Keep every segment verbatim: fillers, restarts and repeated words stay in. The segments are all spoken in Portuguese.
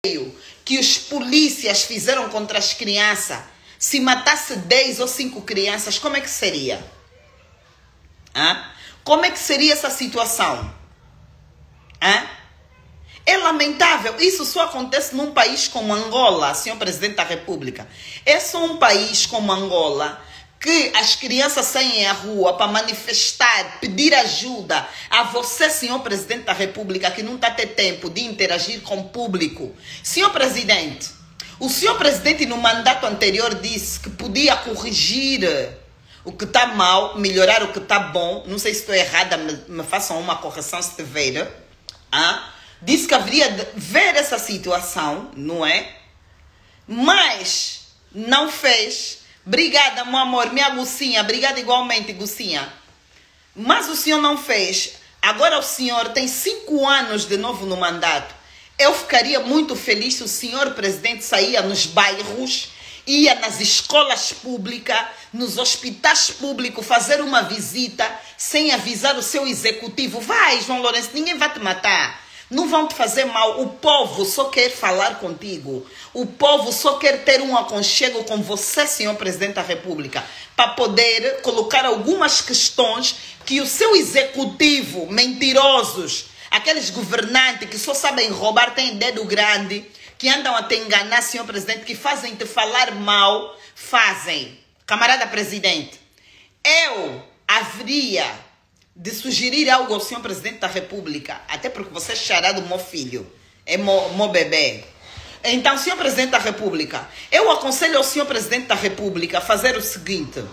que os polícias fizeram contra as crianças, se matasse dez ou cinco crianças, como é que seria? Hã? Como é que seria essa situação? Hã? É lamentável. Isso só acontece num país como Angola, senhor Presidente da República. É só um país como Angola que as crianças saem à rua para manifestar, pedir ajuda a você, senhor Presidente da República, que não está a ter tempo de interagir com o público. Senhor Presidente, o senhor Presidente no mandato anterior disse que podia corrigir o que está mal, melhorar o que está bom. Não sei se estou errada, me, me façam uma correção se tiver. Ah? Disse que haveria de ver essa situação, não é? Mas não fez. Obrigada, meu amor, minha Gucinha. Obrigada igualmente, Gucinha. Mas o senhor não fez. Agora o senhor tem cinco anos de novo no mandato. Eu ficaria muito feliz se o senhor presidente saía nos bairros, ia nas escolas públicas, nos hospitais públicos, fazer uma visita sem avisar o seu executivo. Vai, João Lourenço, ninguém vai te matar. Não vão te fazer mal. O povo só quer falar contigo. O povo só quer ter um aconchego com você, senhor Presidente da República, para poder colocar algumas questões que o seu executivo, mentirosos, aqueles governantes que só sabem roubar, têm dedo grande, que andam a te enganar, senhor Presidente, que fazem te falar mal, fazem. Camarada Presidente, eu haveria de sugerir algo ao senhor Presidente da República, até porque você é xará do meu filho, é meu, meu bebê. Então, senhor Presidente da República, eu aconselho ao senhor Presidente da República a fazer o seguinte: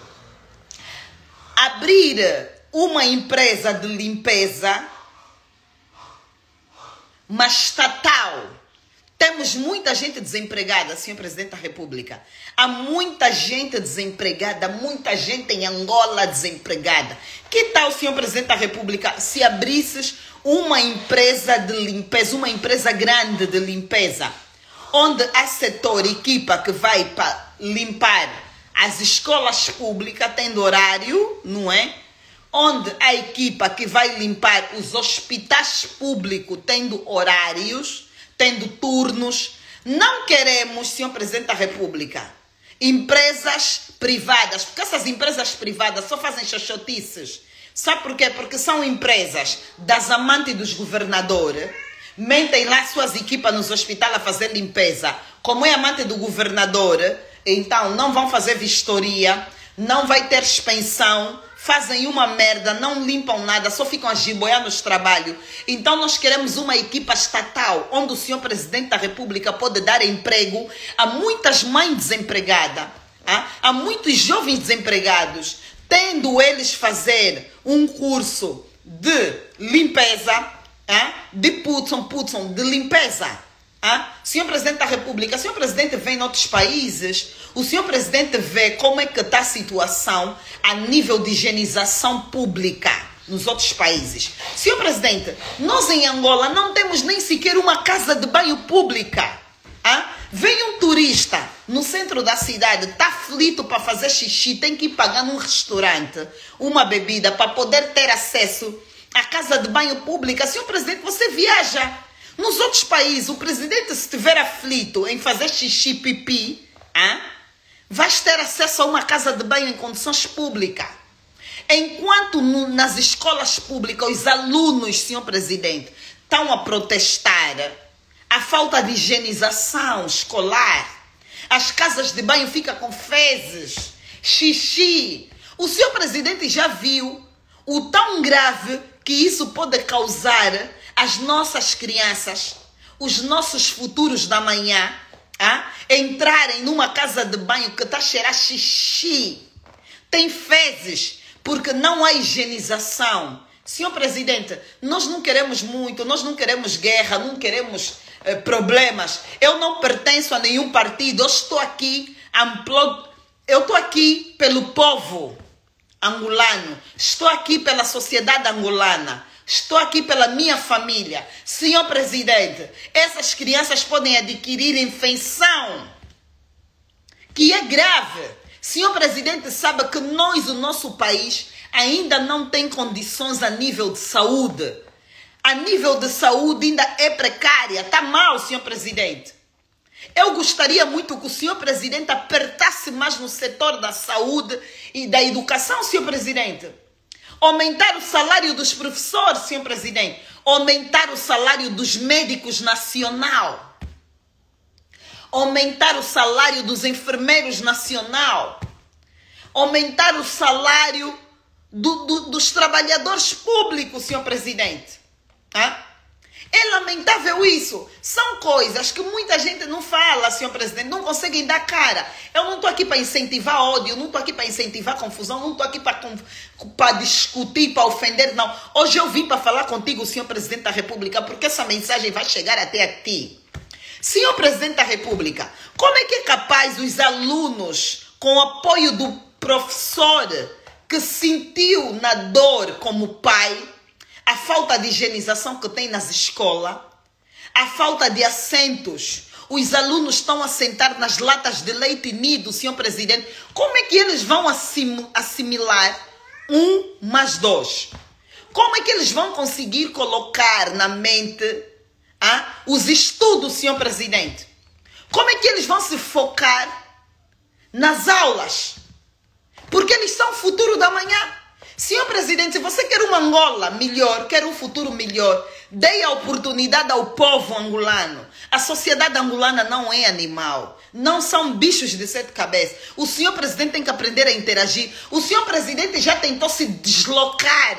abrir uma empresa de limpeza, mas estatal. Temos muita gente desempregada, senhor Presidente da República. Há muita gente desempregada, muita gente em Angola desempregada. Que tal, senhor Presidente da República, se abrisses uma empresa de limpeza, uma empresa grande de limpeza, onde há setor, equipa que vai para limpar as escolas públicas, tendo horário, não é? Onde a equipa que vai limpar os hospitais públicos, tendo horários, tendo turnos. Não queremos, senhor Presidente da República, empresas privadas, porque essas empresas privadas só fazem xoxotices. Sabe por quê? Porque são empresas das amantes dos governadores, mentem lá suas equipas nos hospitais a fazer limpeza. Como é amante do governador, então não vão fazer vistoria, não vai ter expensão, fazem uma merda, não limpam nada, só ficam a giboiar nos trabalhos. Então nós queremos uma equipa estatal, onde o senhor Presidente da República pode dar emprego a muitas mães desempregadas, a muitos jovens desempregados, tendo eles fazer um curso de limpeza, de putzon, putzon, de limpeza. Ah? Senhor Presidente da República, o senhor Presidente vem em outros países, o senhor Presidente vê como é que está a situação a nível de higienização pública nos outros países. Senhor Presidente, nós em Angola não temos nem sequer uma casa de banho pública. Ah? Vem um turista no centro da cidade, está aflito para fazer xixi, tem que ir pagar num restaurante uma bebida para poder ter acesso à casa de banho pública. Senhor Presidente, você viaja. Nos outros países, o presidente, se estiver aflito em fazer xixi, pipi, hein, vais ter acesso a uma casa de banho em condições públicas. Enquanto no, nas escolas públicas, os alunos, senhor presidente, estão a protestar a falta de higienização escolar, as casas de banho ficam com fezes, xixi. O senhor presidente já viu o tão grave que isso pode causar as nossas crianças, os nossos futuros da manhã, ah, entrarem numa casa de banho que está a cheirar xixi, tem fezes, porque não há higienização. Senhor Presidente, nós não queremos muito, nós não queremos guerra, não queremos eh, problemas. Eu não pertenço a nenhum partido, eu estou aqui, eu estou aqui pelo povo angolano, estou aqui pela sociedade angolana. Estou aqui pela minha família. Senhor Presidente, essas crianças podem adquirir infecção, que é grave. Senhor Presidente, sabe que nós, o nosso país, ainda não tem condições a nível de saúde. A nível de saúde ainda é precária. Está mal, senhor Presidente. Eu gostaria muito que o senhor presidente apertasse mais no setor da saúde e da educação, senhor presidente. Aumentar o salário dos professores, senhor presidente. Aumentar o salário dos médicos nacional. Aumentar o salário dos enfermeiros nacional. Aumentar o salário do, do, dos trabalhadores públicos, senhor presidente. Ah? É lamentável isso. São coisas que muita gente não fala, senhor presidente, não conseguem dar cara. Eu não estou aqui para incentivar ódio, não estou aqui para incentivar confusão, não estou aqui para para discutir, para ofender, não. Hoje eu vim para falar contigo, senhor presidente da República, porque essa mensagem vai chegar até a ti. Senhor presidente da República, como é que é capaz os alunos, com o apoio do professor que sentiu na dor como pai, a falta de higienização que tem nas escolas, a falta de assentos, os alunos estão a sentar nas latas de leite nido, senhor presidente, como é que eles vão assim, assimilar um mais dois? Como é que eles vão conseguir colocar na mente ah, os estudos, senhor presidente? Como é que eles vão se focar nas aulas? Porque eles são o futuro da manhã. Senhor presidente, se você quer uma Angola melhor, quer um futuro melhor, dê a oportunidade ao povo angolano. A sociedade angolana não é animal. Não são bichos de sete cabeças. O senhor presidente tem que aprender a interagir. O senhor presidente já tentou se deslocar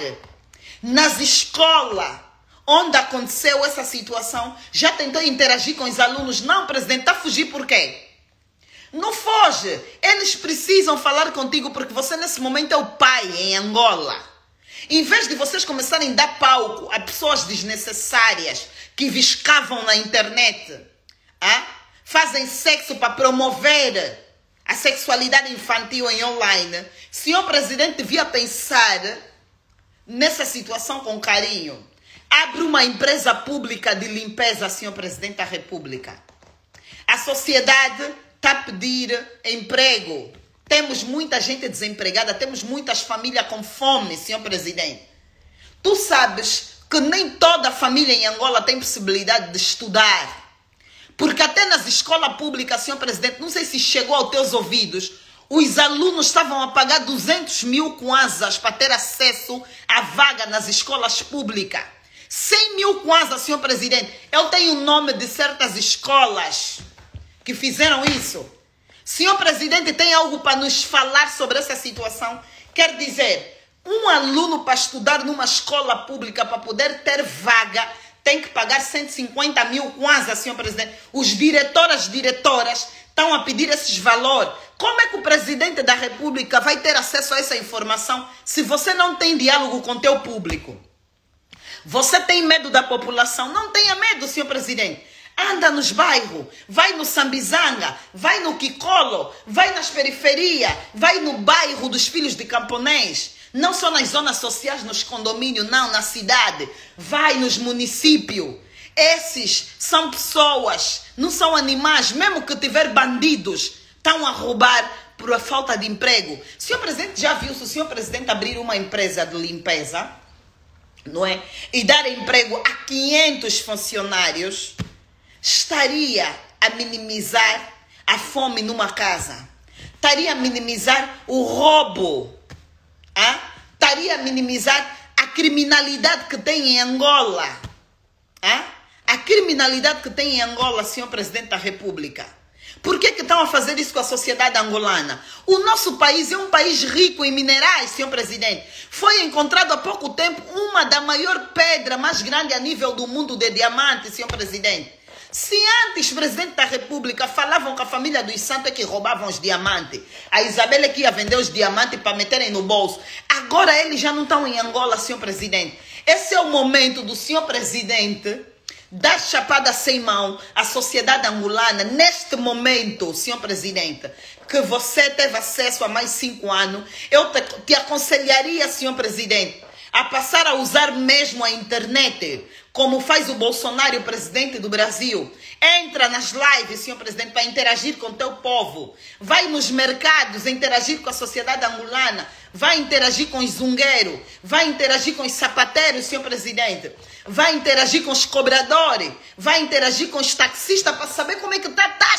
nas escolas onde aconteceu essa situação. Já tentou interagir com os alunos. Não, presidente, está a fugir por quê? Não foge. Eles precisam falar contigo porque você nesse momento é o pai em Angola. Em vez de vocês começarem a dar palco a pessoas desnecessárias que viscavam na internet, ah? Fazem sexo para promover a sexualidade infantil em online, senhor presidente devia pensar nessa situação com carinho. Abre uma empresa pública de limpeza, senhor presidente da República. A sociedade está a pedir emprego. Temos muita gente desempregada, temos muitas famílias com fome, senhor presidente. Tu sabes que nem toda família em Angola tem possibilidade de estudar. Porque até nas escolas públicas, senhor presidente, não sei se chegou aos teus ouvidos, os alunos estavam a pagar duzentos mil kwanzas para ter acesso à vaga nas escolas públicas. cem mil kwanzas, senhor presidente. Eu tenho o nome de certas escolas que fizeram isso. Senhor presidente, tem algo para nos falar sobre essa situação? Quer dizer, um aluno para estudar numa escola pública, para poder ter vaga, tem que pagar cento e cinquenta mil kwanzas, senhor presidente. Os diretores e diretoras estão a pedir esses valores. Como é que o presidente da República vai ter acesso a essa informação se você não tem diálogo com o teu público? Você tem medo da população? Não tenha medo, senhor presidente. Anda nos bairros, vai no Sambizanga, vai no Kikolo, vai nas periferias, vai no bairro dos filhos de camponês. Não só nas zonas sociais, nos condomínios, não, na cidade. Vai nos municípios. Esses são pessoas, não são animais. Mesmo que tiver bandidos, estão a roubar por a falta de emprego. O senhor presidente já viu se o senhor presidente abrir uma empresa de limpeza, não é? E dar emprego a quinhentos funcionários, estaria a minimizar a fome numa casa. Estaria a minimizar o roubo. Ah? Estaria a minimizar a criminalidade que tem em Angola. Ah? A criminalidade que tem em Angola, senhor presidente da República. Por que que estão a fazer isso com a sociedade angolana? O nosso país é um país rico em minerais, senhor presidente. Foi encontrado há pouco tempo uma da maior pedra mais grande a nível do mundo de diamante, senhor presidente. Se antes, presidente da República, falavam que a família dos Santos é que roubavam os diamantes, a Isabela é que ia vender os diamantes para meterem no bolso, agora eles já não estão em Angola, senhor presidente. Esse é o momento do senhor presidente dar chapada sem mão à sociedade angolana. Neste momento, senhor presidente, que você teve acesso a mais cinco anos, eu te, te aconselharia, senhor presidente, a passar a usar mesmo a internet, como faz o Bolsonaro, o presidente do Brasil. Entra nas lives, senhor presidente, para interagir com o teu povo. Vai nos mercados interagir com a sociedade angolana. Vai interagir com os zungueiros. Vai interagir com os sapateiros, senhor presidente. Vai interagir com os cobradores. Vai interagir com os taxistas para saber como é que está a taxa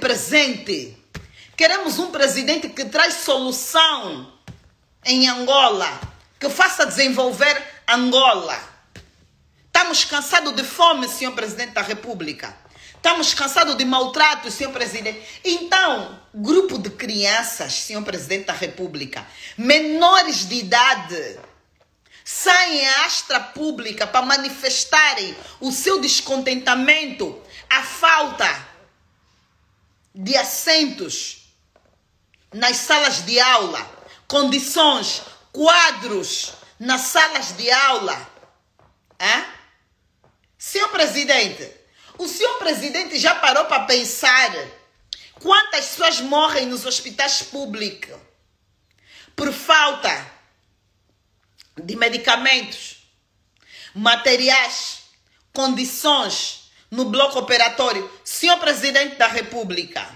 presente. Queremos um presidente que traz solução em Angola, que faça desenvolver Angola. Estamos cansados de fome, senhor presidente da República. Estamos cansados de maltrato, senhor presidente. Então, grupo de crianças, senhor presidente da República, menores de idade, saem à astra pública para manifestarem o seu descontentamento, a falta de assentos nas salas de aula, condições, quadros nas salas de aula. Hã? Senhor presidente, o senhor presidente já parou para pensar quantas pessoas morrem nos hospitais públicos por falta de medicamentos, materiais, condições no bloco operatório? Senhor presidente da República,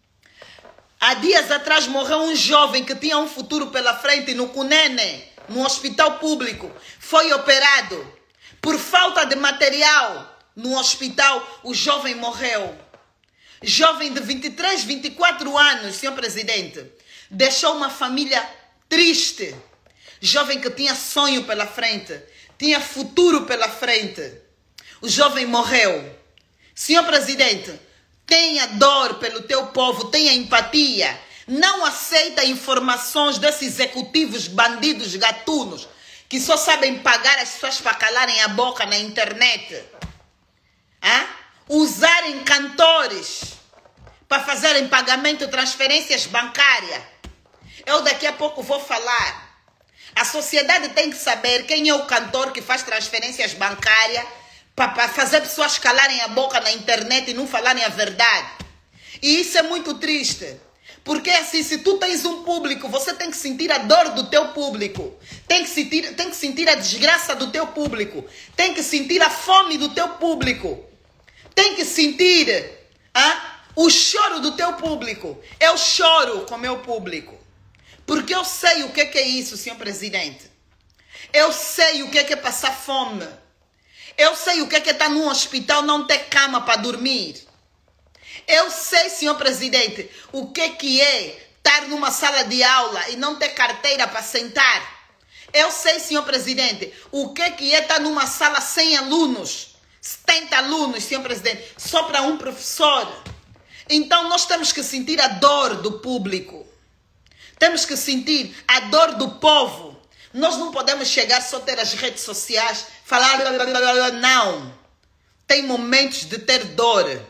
há dias atrás morreu um jovem que tinha um futuro pela frente no Cunene, no hospital público. Foi operado. Por falta de material no hospital, o jovem morreu. Jovem de vinte e três, vinte e quatro anos, senhor presidente, deixou uma família triste. Jovem que tinha sonho pela frente, tinha futuro pela frente. O jovem morreu. Senhor presidente, tenha dor pelo teu povo, tenha empatia. Não aceita informações desses executivos bandidos gatunos que só sabem pagar as pessoas para calarem a boca na internet. Hã? Usarem cantores para fazerem pagamento de transferências bancárias. Eu daqui a pouco vou falar. A sociedade tem que saber quem é o cantor que faz transferências bancárias para fazer pessoas calarem a boca na internet e não falarem a verdade. E isso é muito triste. Porque assim, se tu tens um público, você tem que sentir a dor do teu público. Tem que sentir, tem que sentir a desgraça do teu público. Tem que sentir a fome do teu público. Tem que sentir ah, o choro do teu público. Eu choro com o meu público. Porque eu sei o que é isso, senhor presidente. Eu sei o que é passar fome. Eu sei o que é estar num hospital não ter cama para dormir. Eu sei, senhor presidente, o que, que é estar numa sala de aula e não ter carteira para sentar. Eu sei, senhor presidente, o que, que é estar numa sala sem alunos, setenta alunos, senhor presidente, só para um professor. Então nós temos que sentir a dor do público. Temos que sentir a dor do povo. Nós não podemos chegar só ter as redes sociais, falar, não. Tem momentos de ter dor.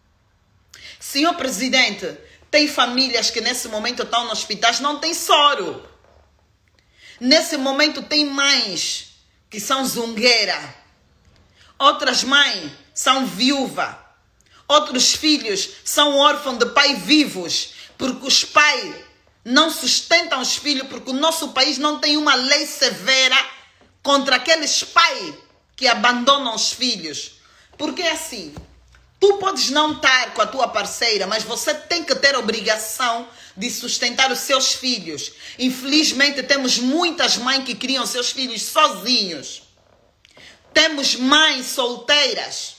Senhor presidente, tem famílias que nesse momento estão nos hospitais, não tem soro. Nesse momento tem mães que são zungueira. Outras mães são viúva. Outros filhos são órfãos de pai vivos, porque os pais não sustentam os filhos, porque o nosso país não tem uma lei severa contra aqueles pais que abandonam os filhos. Porque assim, tu podes não estar com a tua parceira, mas você tem que ter a obrigação de sustentar os seus filhos. Infelizmente, temos muitas mães que criam seus filhos sozinhos. Temos mães solteiras.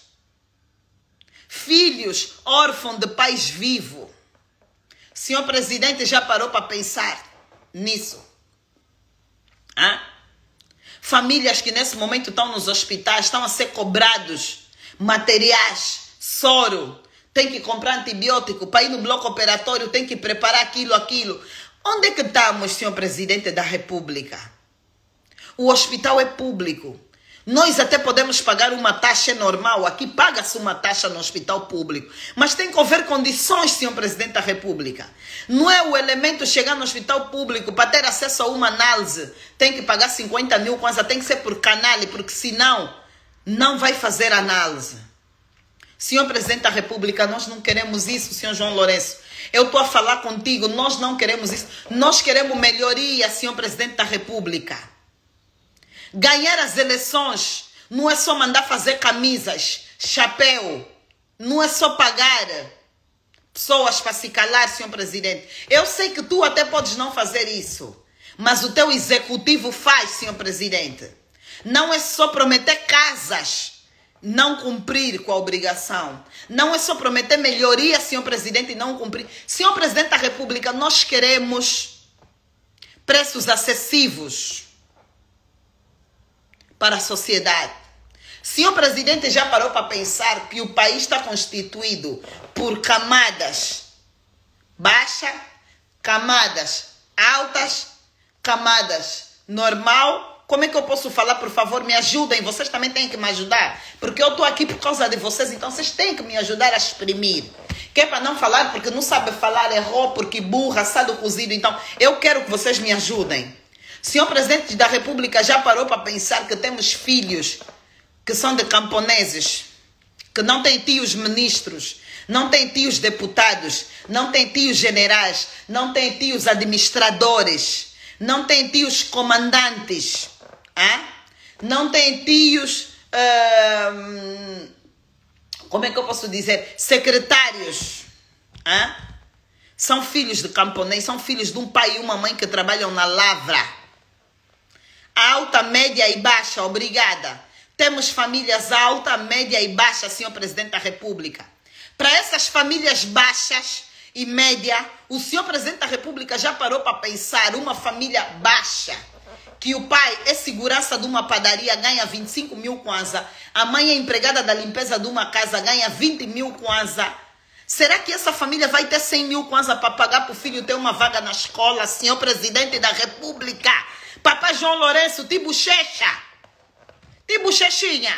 Filhos órfãos de pais vivos. Senhor presidente já parou para pensar nisso? Hã? Famílias que nesse momento estão nos hospitais, estão a ser cobrados materiais, soro, tem que comprar antibiótico, para ir no bloco operatório tem que preparar aquilo, aquilo. Onde é que estamos, senhor presidente da República? O hospital é público. Nós até podemos pagar uma taxa normal, aqui paga-se uma taxa no hospital público, mas tem que haver condições, senhor presidente da República. Não é o elemento chegar no hospital público para ter acesso a uma análise, tem que pagar cinquenta mil kwanza, tem que ser por canal, porque senão não vai fazer análise. Senhor presidente da República, nós não queremos isso, senhor João Lourenço. Eu estou a falar contigo, nós não queremos isso. Nós queremos melhoria, senhor presidente da República. Ganhar as eleições não é só mandar fazer camisas, chapéu. Não é só pagar pessoas para se calar, senhor presidente. Eu sei que tu até podes não fazer isso, mas o teu executivo faz, senhor presidente. Não é só prometer casas não cumprir com a obrigação. Não é só prometer melhoria, senhor presidente, e não cumprir. Senhor presidente da República, nós queremos preços acessíveis para a sociedade. Senhor presidente já parou para pensar que o país está constituído por camadas baixas, camadas altas, camadas normal? Como é que eu posso falar? Por favor, me ajudem. Vocês também têm que me ajudar. Porque eu estou aqui por causa de vocês. Então, vocês têm que me ajudar a exprimir. Que é para não falar porque não sabe falar, errou, porque burra, assado cozido. Então, eu quero que vocês me ajudem. Senhor presidente da República já parou para pensar que temos filhos que são de camponeses, que não têm tios ministros, não têm tios deputados, não têm tios generais, não têm tios administradores, não têm tios comandantes, hein? Não têm tios, hum, como é que eu posso dizer, secretários, hein? São filhos de camponês, são filhos de um pai e uma mãe que trabalham na lavra. Alta, média e baixa, obrigada. Temos famílias alta, média e baixa, senhor presidente da República. Para essas famílias baixas e média, o senhor presidente da República já parou para pensar uma família baixa, que o pai é segurança de uma padaria, ganha vinte e cinco mil kwanza, a mãe é empregada da limpeza de uma casa, ganha vinte mil kwanza. Será que essa família vai ter cem mil kwanza para pagar para o filho ter uma vaga na escola, senhor presidente da República? Papai João Lourenço, Tibuchecha, Tibuchechinha.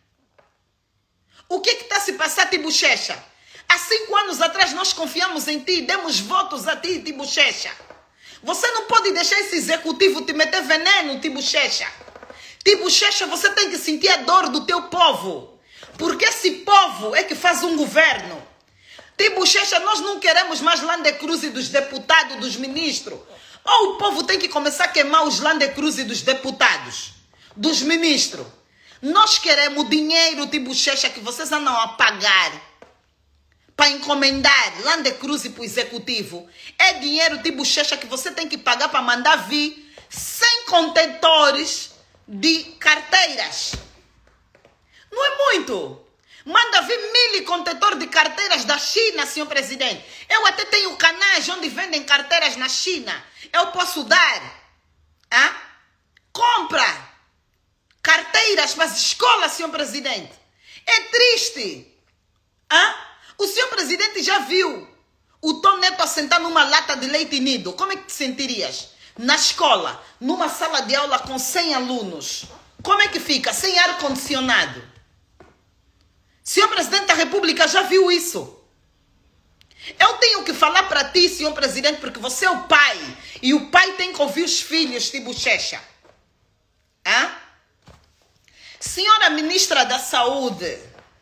O que está se passando, Tibuchecha? Há cinco anos atrás nós confiamos em ti, demos votos a ti, Tibuchecha. Você não pode deixar esse executivo te meter veneno, Tibuchecha. Tibuchecha, você tem que sentir a dor do teu povo, porque esse povo é que faz um governo. Tibuchecha, nós não queremos mais Lande Cruz dos deputados, dos ministros. Ou o povo tem que começar a queimar os Lande Cruz dos deputados, dos ministros. Nós queremos dinheiro, Tibuchecha, que vocês andam a pagar para encomendar Lande Cruz para o executivo. É dinheiro, Tibuchecha, que você tem que pagar para mandar vir cem contentores de carteiras. Não é muito. Manda vir mil contentores de carteiras da China, senhor presidente. Eu até tenho canais onde vendem carteiras na China. Eu posso dar. Ah? Compra carteiras para as escolas, senhor presidente. É triste. Ah? O senhor presidente já viu o Tom Neto assentar numa lata de leite nido? Como é que te sentirias? Na escola, numa sala de aula com cem alunos. Como é que fica? Sem ar-condicionado. Senhor presidente da República já viu isso? Eu tenho que falar para ti, senhor presidente, porque você é o pai. E o pai tem que ouvir os filhos, Tibuchecha. Ah? Senhora ministra da Saúde,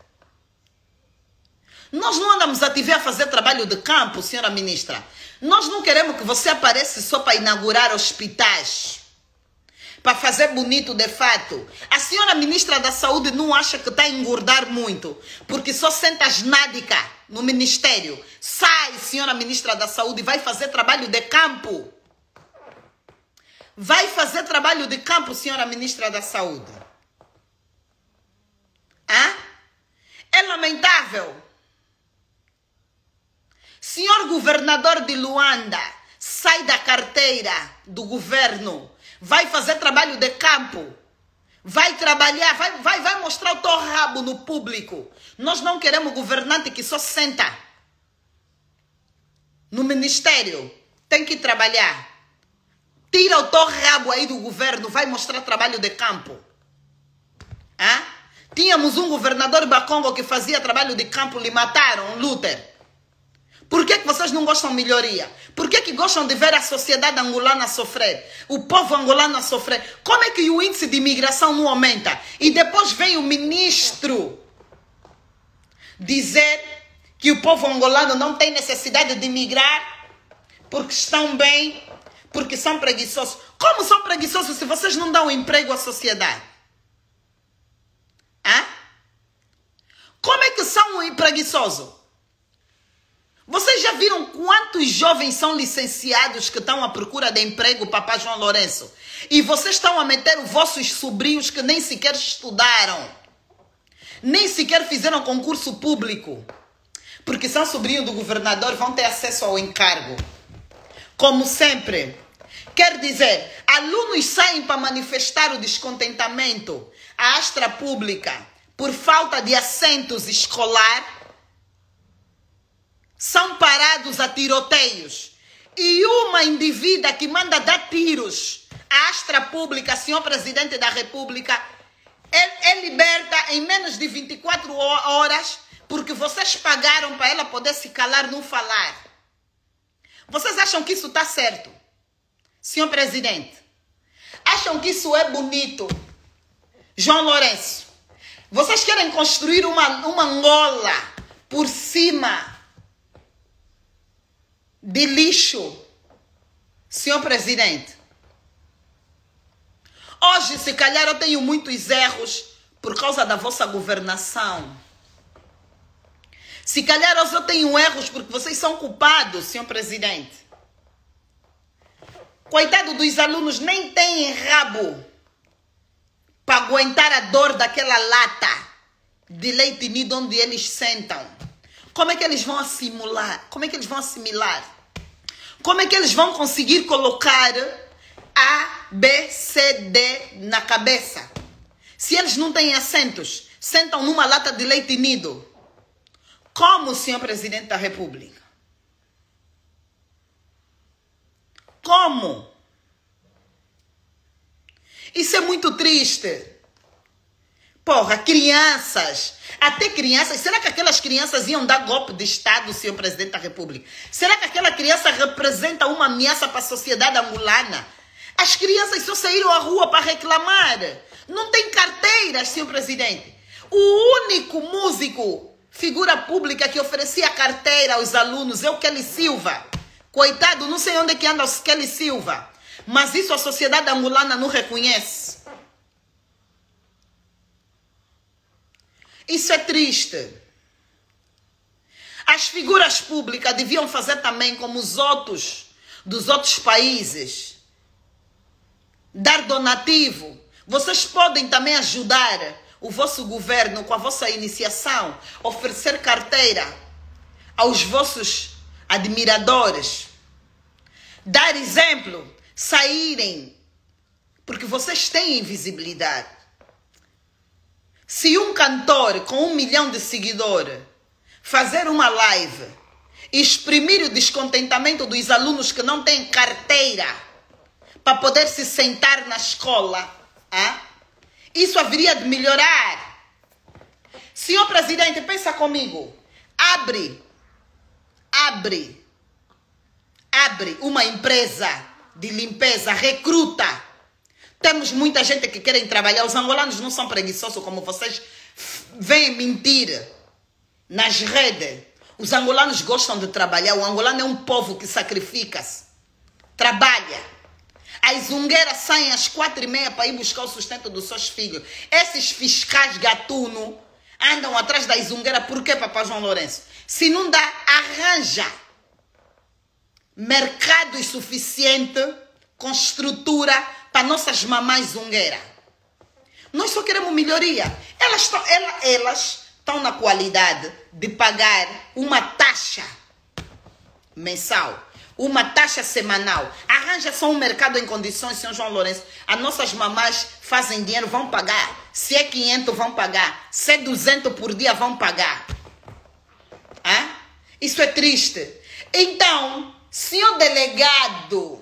nós não andamos a te ver a fazer trabalho de campo, senhora ministra. Nós não queremos que você apareça só para inaugurar hospitais, para fazer bonito de fato. A senhora ministra da Saúde não acha que está a engordar muito, porque só senta as nádica no ministério. Sai, senhora ministra da Saúde, vai fazer trabalho de campo. Vai fazer trabalho de campo, senhora ministra da Saúde. Ah? É lamentável. Senhor governador de Luanda, sai da carteira do governo. Vai fazer trabalho de campo. Vai trabalhar, vai, vai, vai mostrar o teu rabo no público. Nós não queremos governante que só senta no ministério. Tem que trabalhar. Tira o teu rabo aí do governo, vai mostrar trabalho de campo. Ah? Tínhamos um governador Bakongo que fazia trabalho de campo, lhe mataram, Luther. Por que que vocês não gostam de melhoria? Por que que gostam de ver a sociedade angolana sofrer? O povo angolano a sofrer? Como é que o índice de imigração não aumenta? E depois vem o ministro dizer que o povo angolano não tem necessidade de migrar porque estão bem, porque são preguiçosos. Como são preguiçosos se vocês não dão emprego à sociedade? Hã? Como é que são preguiçosos? Vocês já viram quantos jovens são licenciados que estão à procura de emprego, papai João Lourenço? E vocês estão a meter os vossos sobrinhos que nem sequer estudaram. nem sequer fizeram concurso público, porque são sobrinhos do governador, vão ter acesso ao encargo. Como sempre, quer dizer, alunos saem para manifestar o descontentamento à Astra Pública por falta de assentos escolar, são parados a tiroteios. E uma indivídua que manda dar tiros à Astra Pública, senhor presidente da República, é, é liberta em menos de vinte e quatro horas, porque vocês pagaram para ela poder se calar, não falar. Vocês acham que isso está certo? Senhor presidente, acham que isso é bonito? João Lourenço, vocês querem construir uma, uma Angola por cima de lixo, senhor presidente? Hoje, se calhar, eu tenho muitos erros por causa da vossa governação. Se calhar, hoje eu tenho erros porque vocês são culpados, senhor presidente. Coitado dos alunos, nem têm rabo para aguentar a dor daquela lata de leite nido onde eles sentam. Como é que eles vão assimilar? Como é que eles vão assimilar? Como é que eles vão conseguir colocar A, B, C, D na cabeça? Se eles não têm assentos, sentam numa lata de leite nido. Como, senhor presidente da República? Como? Isso é muito triste. Porra, crianças, até crianças, será que aquelas crianças iam dar golpe de Estado, senhor presidente da República? Será que aquela criança representa uma ameaça para a sociedade angolana? As crianças só saíram à rua para reclamar. Não tem carteiras, senhor presidente. O único músico, figura pública que oferecia carteira aos alunos é o Kelly Silva. Coitado, não sei onde é que anda o Kelly Silva. Mas isso a sociedade angolana não reconhece. Isso é triste. As figuras públicas deviam fazer também como os outros dos outros países. Dar donativo. Vocês podem também ajudar o vosso governo com a vossa iniciação, oferecer carteira aos vossos admiradores. Dar exemplo, saírem, porque vocês têm visibilidade. Se um cantor com um milhão de seguidores fazer uma live e exprimir o descontentamento dos alunos que não têm carteira para poder se sentar na escola, hein? Isso haveria de melhorar. Senhor presidente, pensa comigo. Abre, abre, abre uma empresa de limpeza, recruta. Temos muita gente que querem trabalhar. Os angolanos não são preguiçosos como vocês vêm mentir nas redes. Os angolanos gostam de trabalhar. O angolano é um povo que sacrifica-se. Trabalha. As zungueiras saem às quatro e meia para ir buscar o sustento dos seus filhos. Esses fiscais gatuno andam atrás das zungueiras. Por quê, papai João Lourenço? Se não dá, arranja mercado suficiente com estrutura para nossas mamães zungueiras. Nós só queremos melhoria. Elas estão elas, elas estão na qualidade de pagar uma taxa mensal, uma taxa semanal. Arranja só um mercado em condições, senhor João Lourenço. As nossas mamães fazem dinheiro, vão pagar. Se é quinhentos, vão pagar. Se é duzentos por dia, vão pagar. Hã? Isso é triste. Então, senhor delegado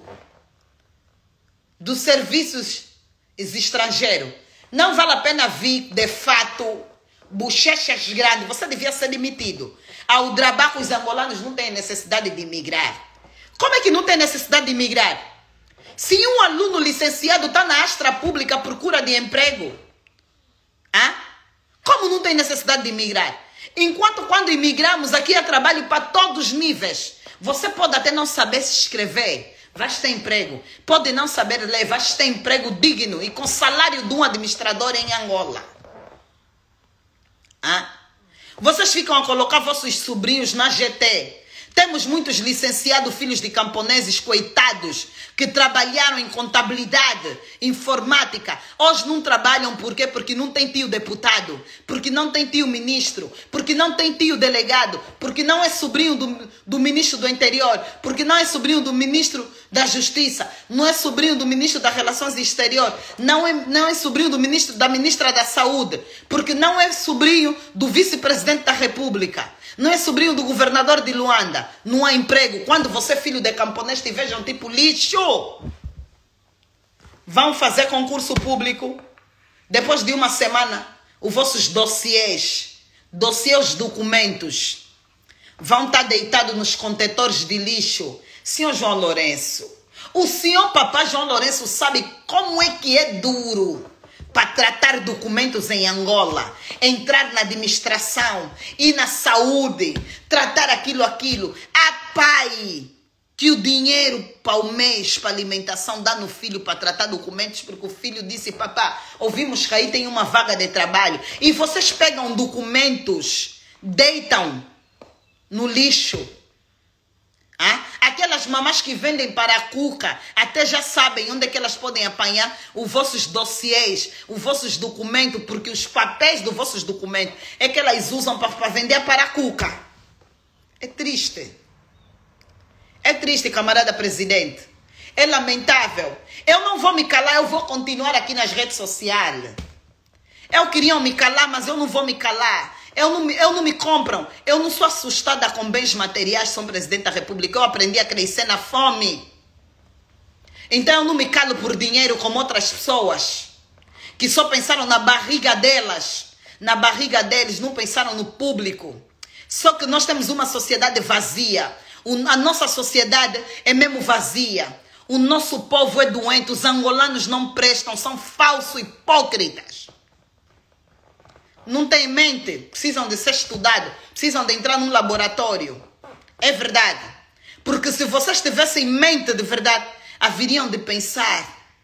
dos serviços estrangeiros, não vale a pena vir, de fato, bochechas grandes. Você devia ser demitido. Ao trabalho, os angolanos não têm necessidade de emigrar. Como é que não tem necessidade de emigrar? Se um aluno licenciado está na Astra Pública à procura de emprego, ah? Como não tem necessidade de emigrar? Enquanto quando imigramos, aqui há trabalho para todos os níveis. Você pode até não saber se escrever, vais ter emprego. Pode não saber ler, vais ter emprego digno e com salário de um administrador em Angola. Ah? Vocês ficam a colocar vossos sobrinhos na G T. Temos muitos licenciados, filhos de camponeses, coitados, que trabalharam em contabilidade, informática. Hoje não trabalham, por quê? Porque não tem tio deputado, porque não tem tio ministro, porque não tem tio delegado, porque não é sobrinho do, do ministro do interior, porque não é sobrinho do ministro da justiça, não é sobrinho do ministro das relações exteriores, não é, não é sobrinho do ministro, da ministra da saúde, porque não é sobrinho do vice-presidente da república. Não é sobrinho do governador de Luanda. Não há emprego. Quando você, filho de camponês, te vejam tipo lixo, vão fazer concurso público. Depois de uma semana, os vossos dossiês, dossiês documentos, vão estar deitados nos contentores de lixo. Senhor João Lourenço, o senhor papai João Lourenço sabe como é que é duro para tratar documentos em Angola, entrar na administração e na saúde, tratar aquilo, aquilo. Ah, pai, que o dinheiro para o mês, para alimentação, dá no filho para tratar documentos, porque o filho disse, papá, ouvimos que aí tem uma vaga de trabalho. E vocês pegam documentos, deitam no lixo. Ah? Aquelas mamás que vendem para a cuca até já sabem onde é que elas podem apanhar os vossos dossiês, os vossos documentos, porque os papéis dos vossos documentos é que elas usam para vender para a cuca. É triste. É triste, camarada presidente. É lamentável. Eu não vou me calar, eu vou continuar aqui nas redes sociais. Eu queria me calar, mas eu não vou me calar. Eu não, eu não me compram. Eu não sou assustada com bens materiais, sou presidente da república. Eu aprendi a crescer na fome. Então eu não me calo por dinheiro como outras pessoas que só pensaram na barriga delas, na barriga deles, não pensaram no público. Só que nós temos uma sociedade vazia. A nossa sociedade é mesmo vazia. O nosso povo é doente. Os angolanos não prestam, são falsos, hipócritas. Não têm mente, precisam de ser estudados, precisam de entrar num laboratório. É verdade. Porque se vocês tivessem mente de verdade, haveriam de pensar: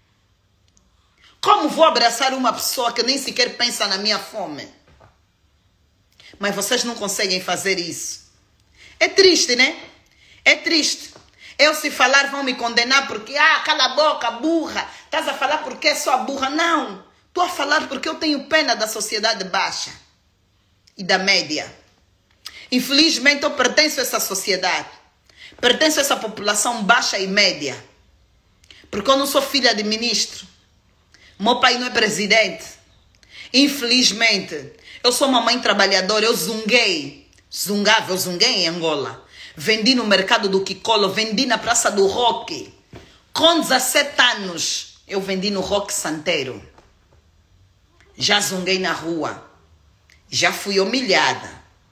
como vou abraçar uma pessoa que nem sequer pensa na minha fome? Mas vocês não conseguem fazer isso. É triste, né? É triste. Eu, se falar, vão me condenar porque, ah, cala a boca, burra. Estás a falar porque é só burra. Não. Estou a falar porque eu tenho pena da sociedade baixa e da média. Infelizmente, eu pertenço a essa sociedade. Pertenço a essa população baixa e média. Porque eu não sou filha de ministro. Meu pai não é presidente. Infelizmente, eu sou uma mãe trabalhadora. Eu zunguei. Zungava, eu zunguei em Angola. Vendi no mercado do Kikolo. Vendi na Praça do Roque. Com dezessete anos, eu vendi no Roque Santeiro. Já zunguei na rua. Já fui humilhada.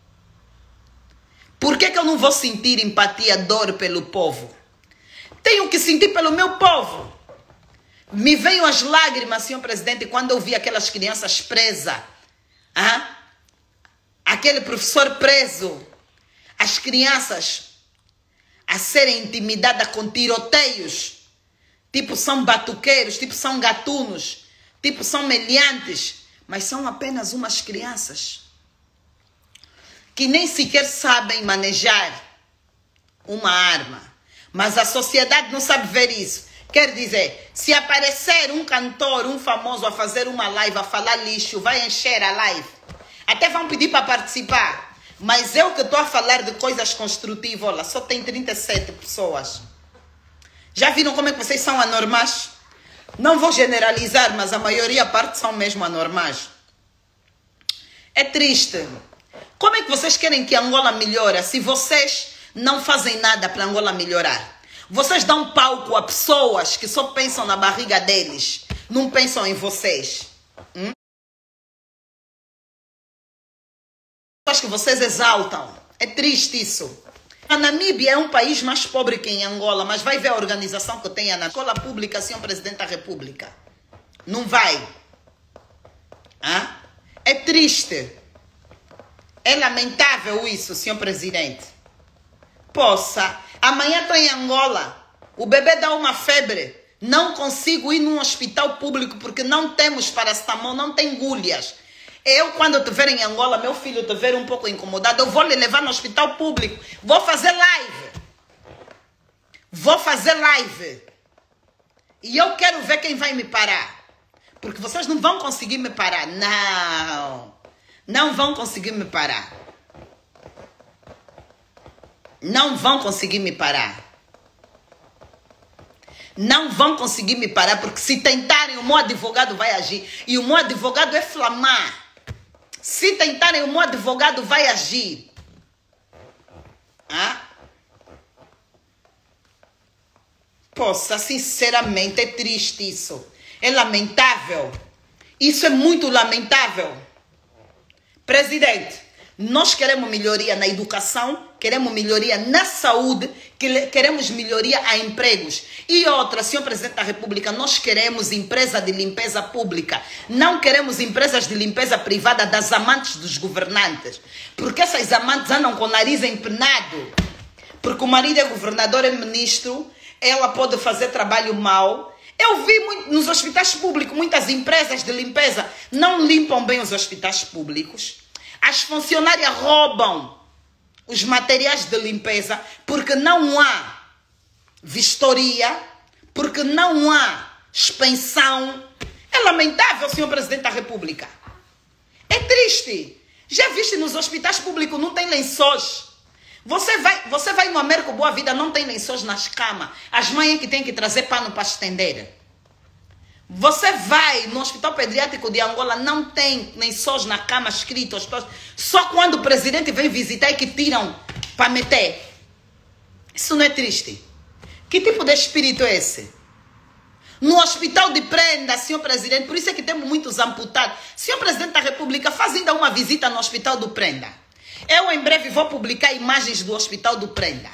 Por que que eu não vou sentir empatia, dor pelo povo? Tenho que sentir pelo meu povo. Me veio as lágrimas, senhor presidente, quando eu vi aquelas crianças presas. Ah? Aquele professor preso. As crianças a serem intimidadas com tiroteios. Tipo são batuqueiros, tipo são gatunos. Tipo, são meliantes, mas são apenas umas crianças que nem sequer sabem manejar uma arma. Mas a sociedade não sabe ver isso. Quer dizer, se aparecer um cantor, um famoso a fazer uma live, a falar lixo, vai encher a live. Até vão pedir para participar. Mas eu que estou a falar de coisas construtivas, olha, só tem trinta e sete pessoas. Já viram como é que vocês são anormais? Não vou generalizar, mas a maioria, a parte, são mesmo anormais. É triste. Como é que vocês querem que Angola melhore se vocês não fazem nada para Angola melhorar? Vocês dão palco a pessoas que só pensam na barriga deles, não pensam em vocês. Hum? Acho que vocês exaltam. É triste isso. A Namíbia é um país mais pobre que em Angola, mas vai ver a organização que tem na escola pública, senhor presidente da república. Não vai. Ah? É triste. É lamentável isso, senhor presidente. Poxa, amanhã estou em Angola, o bebê dá uma febre, não consigo ir num hospital público porque não temos paracetamol, não tem agulhas. Eu, quando te ver em Angola, meu filho te ver um pouco incomodado, eu vou lhe levar no hospital público. Vou fazer live. Vou fazer live. E eu quero ver quem vai me parar. Porque vocês não vão conseguir me parar. Não. Não vão conseguir me parar. Não vão conseguir me parar. Não vão conseguir me parar. Porque se tentarem, o meu advogado vai agir. E o meu advogado é Flamar. Se tentarem, o meu advogado vai agir. Ah? Poxa, sinceramente, é triste isso. É lamentável. Isso é muito lamentável. Presidente, nós queremos melhoria na educação, queremos melhoria na saúde, queremos melhoria a empregos. E outra, senhor Presidente da República, nós queremos empresa de limpeza pública. Não queremos empresas de limpeza privada das amantes dos governantes. Porque essas amantes andam com o nariz empenado. Porque o marido é governador, é ministro, ela pode fazer trabalho mau. Eu vi muito, nos hospitais públicos, muitas empresas de limpeza não limpam bem os hospitais públicos. As funcionárias roubam os materiais de limpeza porque não há vistoria, porque não há expensão. É lamentável, senhor Presidente da República. É triste. Já viste nos hospitais públicos, não tem lençóis. Você vai, você vai no Américo Boa Vida, não tem lençóis nas camas. As mães que têm que trazer pano para estender. Você vai no Hospital Pediátrico de Angola, não tem lençóis na cama escritos. Só quando o presidente vem visitar é que tiram para meter. Isso não é triste? Que tipo de espírito é esse? No Hospital de Prenda, senhor Presidente, por isso é que temos muitos amputados. Senhor Presidente da República, faz ainda uma visita no Hospital do Prenda. Eu em breve vou publicar imagens do Hospital do Prenda.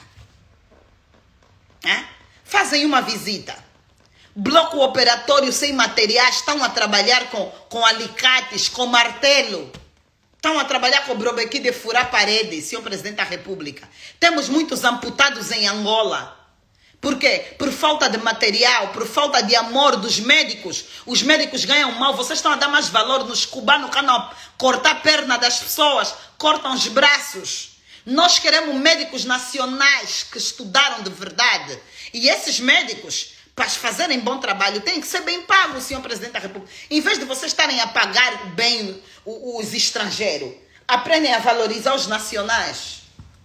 É? Fazem uma visita. Bloco operatório sem materiais, estão a trabalhar com, com alicates, com martelo. Estão a trabalhar com brobequi de furar paredes, senhor Presidente da República. Temos muitos amputados em Angola. Por quê? Por falta de material, por falta de amor dos médicos. Os médicos ganham mal. Vocês estão a dar mais valor nos cubanos que andam a cortar a perna das pessoas, cortam os braços. Nós queremos médicos nacionais que estudaram de verdade. E esses médicos, para fazerem bom trabalho, têm que ser bem pagos, senhor Presidente da República. Em vez de vocês estarem a pagar bem os estrangeiros, aprendem a valorizar os nacionais.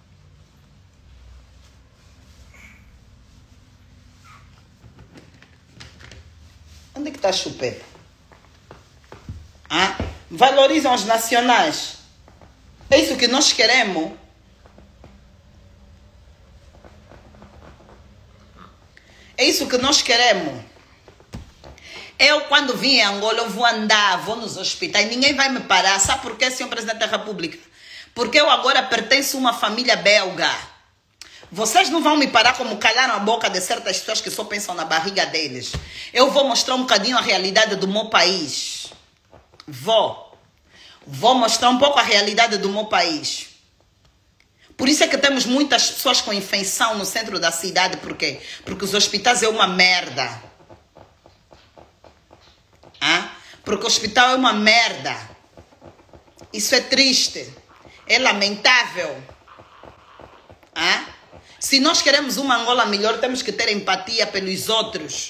Onde é que está a chupeta? Ah? Valorizam os nacionais. É isso que nós queremos. É isso que nós queremos. Eu, quando vim em Angola, eu vou andar, vou nos hospitais, ninguém vai me parar. Sabe por quê, senhor Presidente da República? Porque eu agora pertenço a uma família belga. Vocês não vão me parar como calaram a boca de certas pessoas que só pensam na barriga deles. Eu vou mostrar um bocadinho a realidade do meu país. Vou. Vou mostrar um pouco a realidade do meu país. Por isso é que temos muitas pessoas com infecção no centro da cidade. Por quê? Porque os hospitais é uma merda. Ah? Porque o hospital é uma merda. Isso é triste. É lamentável. Ah? Se nós queremos uma Angola melhor, temos que ter empatia pelos outros.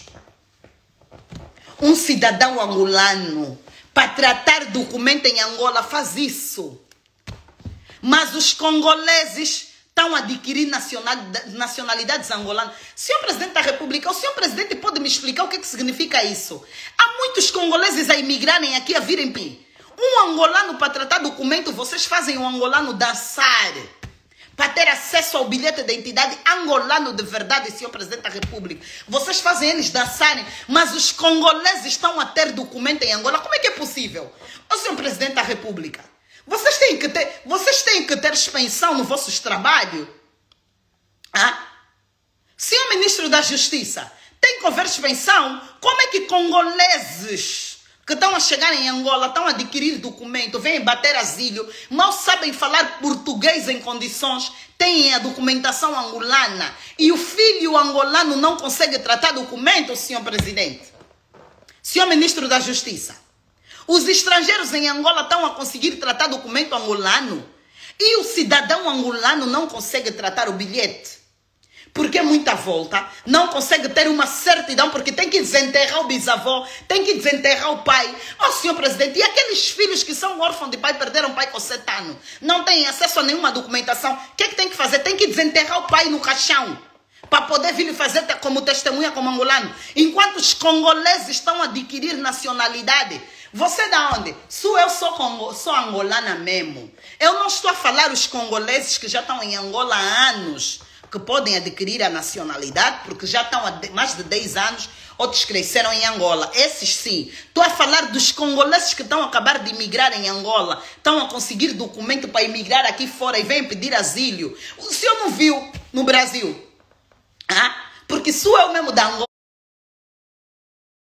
Um cidadão angolano, para tratar documento em Angola, faz isso. Mas os congoleses estão a adquirir nacionalidades angolanas. Senhor Presidente da República, o senhor Presidente pode me explicar o que, que significa isso? Há muitos congoleses a imigrarem aqui, a virem pi. Um angolano, para tratar documento, vocês fazem o angolano dançar. Para ter acesso ao bilhete de identidade angolano de verdade, senhor Presidente da República. Vocês fazem eles dançarem, mas os congoleses estão a ter documento em Angola. Como é que é possível? Ô, senhor Presidente da República, vocês têm que ter, vocês têm que ter expensão no vossos trabalhos. Ah? Senhor Ministro da Justiça, tem que haver expensão? Como é que congoleses que estão a chegar em Angola, estão a adquirir documento, vêm bater asilo, mal sabem falar português em condições, têm a documentação angolana e o filho angolano não consegue tratar documento, senhor Presidente? Senhor Ministro da Justiça, Os estrangeiros em Angola estão a conseguir tratar documento angolano. E o cidadão angolano não consegue tratar o bilhete. Porque é muita volta. Não consegue ter uma certidão, porque tem que desenterrar o bisavô, tem que desenterrar o pai. Ó, senhor presidente, e aqueles filhos que são órfãos de pai, perderam o pai com sete anos, não têm acesso a nenhuma documentação, o que é que tem que fazer? Tem que desenterrar o pai no caixão, para poder vir fazer como testemunha como angolano. Enquanto os congoleses estão a adquirir nacionalidade, você da onde? Sou eu sou, congo, sou angolana mesmo. Eu não estou a falar os congoleses que já estão em Angola há anos, que podem adquirir a nacionalidade, porque já estão há mais de dez anos, outros cresceram em Angola. Esses sim. Estou a falar dos congoleses que estão a acabar de imigrar em Angola, estão a conseguir documento para imigrar aqui fora e vêm pedir asilo. O senhor não viu no Brasil? Ah? Porque sou eu mesmo da Angola.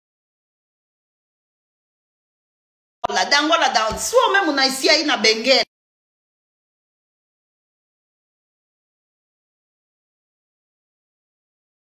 Da Angola, da onde? Sou eu mesmo nasci aí na Benguela.